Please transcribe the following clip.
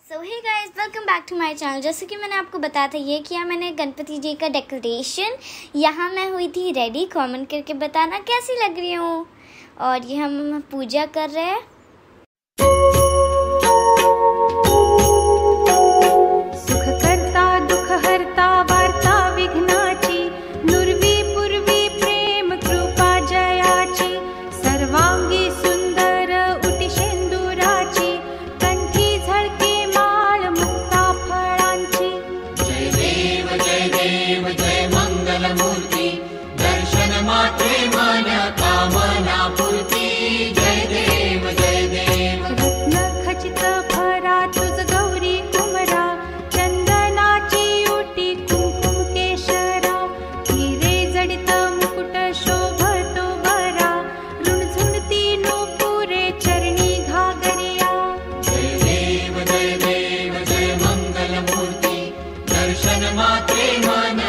So hey guys, welcome back to my channel. जैसे कि मैंने आपको बताया था, ये किया मैंने गणपति जी का डेकोरेशन। यहाँ मैं हुई थी रेडी। कमेंट करके बताना कैसी लग रही हूँ। और ये हम पूजा कर रहे हैं। सुख करता दुख हरता वार्ता विघ्नाची, नुरवी पूर्वी प्रेम कृपा जयाची, सर्वांगी सुंदर उटी शेंदुराची, कंठी झळके माळ मुक्ता फळांची। जय देव जय मंगल मूर्ती, दर्शन मात्रे मन कामना पूर्ती। जय देव रत्न खचित भरा तुझ गौरी कुमरा, चंदनाची उटी कुंकुम केशरा, हिरे जडित मुकुट शोभतो बरा, रुणझुणती नूपुरे चरणी घागरिया। जय देव जय मंगल मूर्ती, दर्शन मात्रे मन